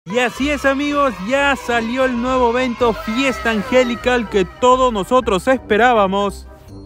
Y así es, amigos, ya salió el nuevo evento Fiesta Angelical que todos nosotros esperábamos.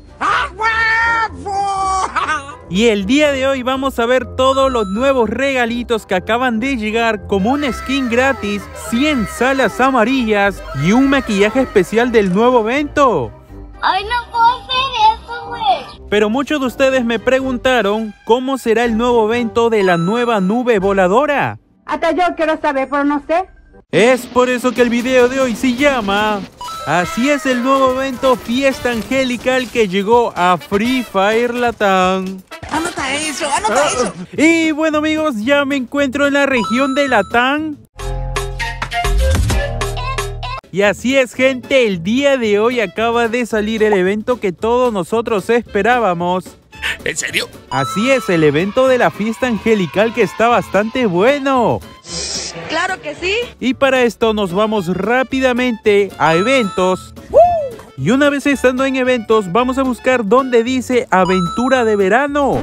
Y el día de hoy vamos a ver todos los nuevos regalitos que acaban de llegar, como una skin gratis, 100 salas amarillas y un maquillaje especial del nuevo evento. ¡Ay, no puedo hacer eso, güey! Pero muchos de ustedes me preguntaron cómo será el nuevo evento de la nueva nube voladora. Hasta yo quiero saber, pero no sé. Es por eso que el video de hoy se llama Así es el nuevo evento Fiesta Angelical que llegó a Free Fire Latam. ¡Anota eso! ¡Anota eso! Y bueno, amigos, ya me encuentro en la región de Latam. Y así es, gente, el día de hoy acaba de salir el evento que todos nosotros esperábamos. ¿En serio? Así es, el evento de la Fiesta Angelical que está bastante bueno. Claro que sí. Y para esto nos vamos rápidamente a eventos. Y una vez estando en eventos, vamos a buscar donde dice Aventura de Verano.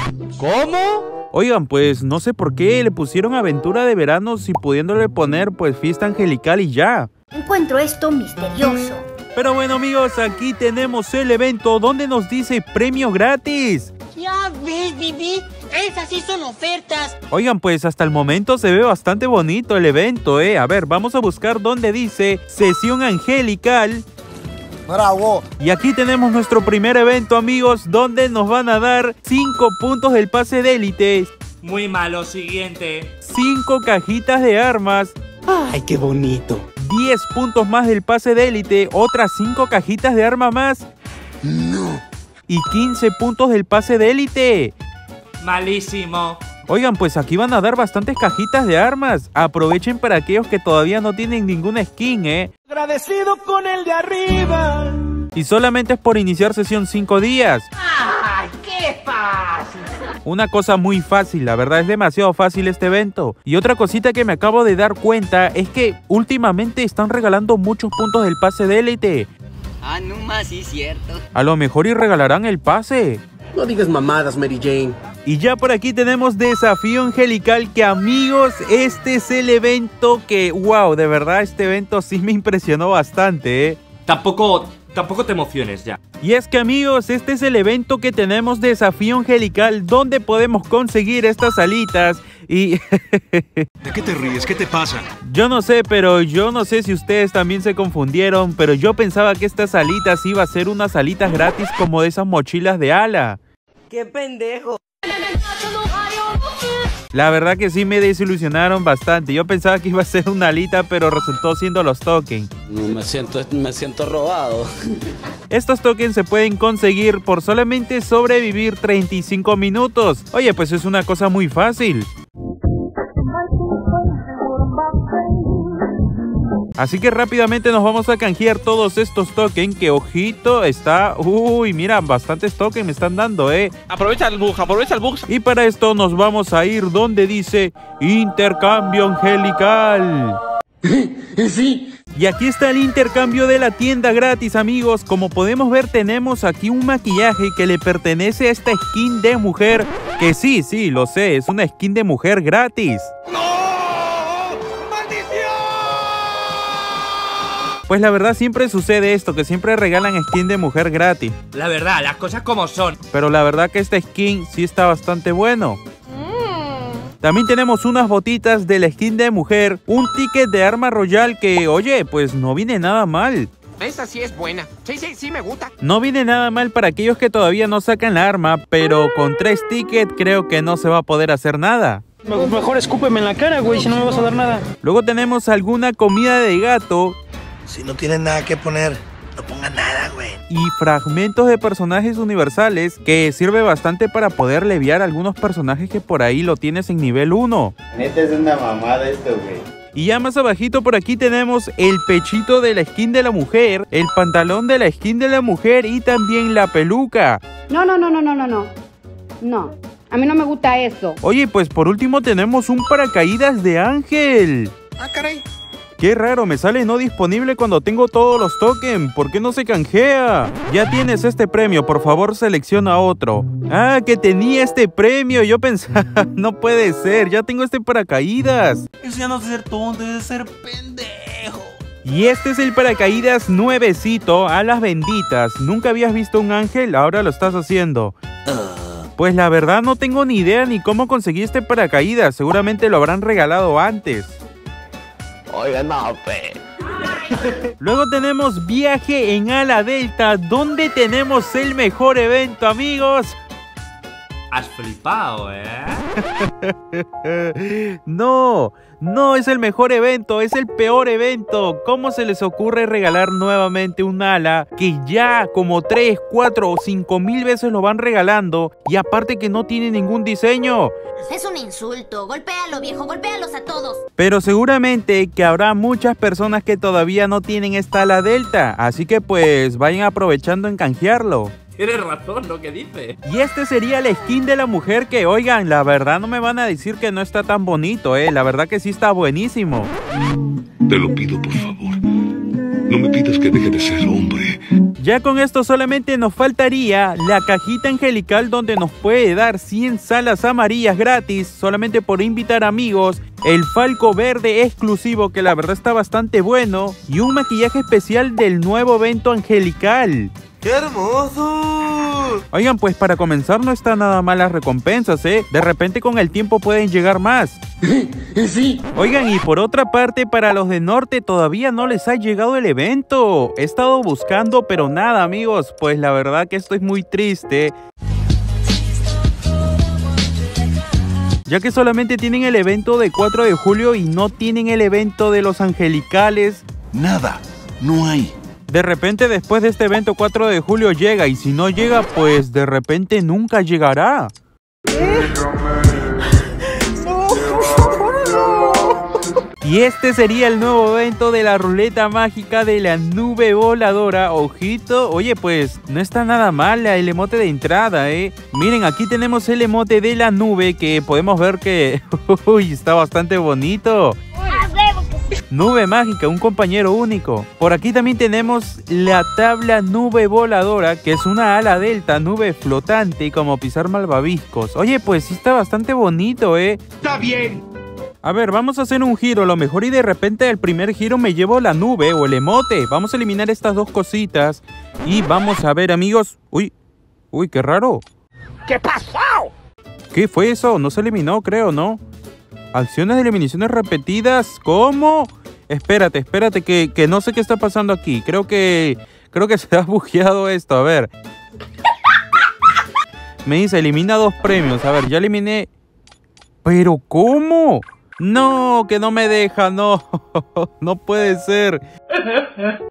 ¿Cómo? Oigan, pues no sé por qué le pusieron Aventura de Verano si pudiéndole poner pues Fiesta Angelical y ya. Encuentro esto misterioso. Pero bueno, amigos, aquí tenemos el evento donde nos dice premio gratis. Ya ves, Bibi, esas sí son ofertas. Oigan, pues hasta el momento se ve bastante bonito el evento, A ver, vamos a buscar donde dice Sesión Angelical. ¡Bravo! Y aquí tenemos nuestro primer evento, amigos, donde nos van a dar 5 puntos del pase de élite. Muy malo, siguiente. 5 cajitas de armas. ¡Ay, qué bonito! 10 puntos más del pase de élite. Otras 5 cajitas de arma más. ¡No! Y 15 puntos del pase de élite. Malísimo. Oigan, pues aquí van a dar bastantes cajitas de armas. Aprovechen para aquellos que todavía no tienen ninguna skin, Agradecido con el de arriba. Y solamente es por iniciar sesión 5 días. ¡Ay, qué fácil! Una cosa muy fácil, la verdad es demasiado fácil este evento. Y otra cosita que me acabo de dar cuenta es que últimamente están regalando muchos puntos del pase de élite. Ah, no más, sí, cierto. A lo mejor y regalarán el pase. No digas mamadas, Mary Jane. Y ya por aquí tenemos Desafío Angelical, que amigos, este es el evento que, wow, de verdad este evento sí me impresionó bastante, Tampoco te emociones ya. Y es que, amigos, este es el evento que tenemos Desafío Angelical, donde podemos conseguir estas alitas y... ¿De qué te ríes? ¿Qué te pasa? Yo no sé, pero yo no sé si ustedes también se confundieron, pero yo pensaba que estas alitas iba a ser unas alitas gratis como de esas mochilas de ala. ¡Qué pendejo! La verdad que sí me desilusionaron bastante. Yo pensaba que iba a ser una alita, pero resultó siendo los tokens. Me siento robado. Estos tokens se pueden conseguir por solamente sobrevivir 35 minutos. Oye, pues es una cosa muy fácil. Así que rápidamente nos vamos a canjear todos estos tokens, que ojito, está... Uy, mira, bastantes tokens me están dando, Aprovecha el bug, Y para esto nos vamos a ir donde dice Intercambio Angelical. Sí. Y aquí está el intercambio de la tienda gratis, amigos. Como podemos ver, tenemos aquí un maquillaje que le pertenece a esta skin de mujer. Que sí, lo sé, es una skin de mujer gratis. Pues la verdad siempre sucede esto, que siempre regalan skin de mujer gratis. La verdad, las cosas como son. Pero la verdad que esta skin sí está bastante bueno. También tenemos unas botitas de la skin de mujer, un ticket de arma royal que, oye, pues no viene nada mal. Esa sí es buena. Sí, me gusta. No viene nada mal para aquellos que todavía no sacan la arma, pero con 3 tickets creo que no se va a poder hacer nada. Mejor escúpeme en la cara, güey, si no me vas a dar nada. Luego tenemos alguna comida de gato. Si no tienen nada que poner, no pongan nada, güey. Y fragmentos de personajes universales, que sirve bastante para poder leviar algunos personajes que por ahí lo tienes en nivel 1. Neta es una mamada esto, güey. Y ya más abajito por aquí tenemos el pechito de la skin de la mujer, el pantalón de la skin de la mujer y también la peluca. No. No, a mí no me gusta eso. Oye, pues por último tenemos un paracaídas de Ángel. Ah, caray. Qué raro, me sale no disponible cuando tengo todos los tokens. ¿Por qué no se canjea? Ya tienes este premio, por favor selecciona otro. Ah, que tenía este premio. Yo pensaba, no puede ser, ya tengo este paracaídas. Eso ya no es ser tonto, es ser pendejo. Y este es el paracaídas nuevecito a las benditas. ¿Nunca habías visto un ángel? Ahora lo estás haciendo. Pues la verdad no tengo ni idea ni cómo conseguí este paracaídas. Seguramente lo habrán regalado antes. Oiga, no, pe. Luego tenemos viaje en ala delta, donde tenemos el mejor evento, amigos. Has flipado, No es el mejor evento, es el peor evento. ¿Cómo se les ocurre regalar nuevamente un ala que ya como 3, 4 o 5 mil veces lo van regalando y aparte que no tiene ningún diseño? Es un insulto. Golpéalo, viejo, golpéalos a todos. Pero seguramente que habrá muchas personas que todavía no tienen esta ala delta, así que pues vayan aprovechando en canjearlo. Tienes razón lo que dice. Y este sería el skin de la mujer que, oigan, la verdad no me van a decir que no está tan bonito, la verdad que sí está buenísimo. Te lo pido, por favor. No me pidas que deje de ser hombre. Ya con esto solamente nos faltaría la cajita angelical donde nos puede dar 100 salas amarillas gratis solamente por invitar amigos, el falco verde exclusivo que la verdad está bastante bueno y un maquillaje especial del nuevo evento angelical. ¡Qué hermoso! Oigan, pues para comenzar no está nada mal las recompensas, De repente con el tiempo pueden llegar más. Sí. Oigan, y por otra parte, para los de norte todavía no les ha llegado el evento. He estado buscando, pero nada, amigos. Pues la verdad que estoy muy triste, ya que solamente tienen el evento de 4 de julio y no tienen el evento de los angelicales. Nada, no hay. De repente después de este evento 4 de julio llega, y si no llega, pues de repente nunca llegará. Y este sería el nuevo evento de la ruleta mágica de la nube voladora. Ojito, oye, pues no está nada mal el emote de entrada, Miren, aquí tenemos el emote de la nube que podemos ver que uy, está bastante bonito. Nube mágica, un compañero único. Por aquí también tenemos la tabla nube voladora, que es una ala delta, nube flotante, como pisar malvaviscos. Oye, pues sí está bastante bonito, Está bien. A ver, vamos a hacer un giro, a lo mejor y de repente el primer giro me llevo la nube o el emote. Vamos a eliminar estas dos cositas y vamos a ver, amigos. Uy, qué raro. ¿Qué pasó? ¿Qué fue eso? No se eliminó, creo, ¿no? Acciones de eliminaciones repetidas. ¿Cómo? Espérate, que no sé qué está pasando aquí. Creo que se ha bugueado esto. A ver. Me dice, elimina 2 premios. A ver, ya eliminé. ¿Pero cómo? No, que no me deja, no. No puede ser.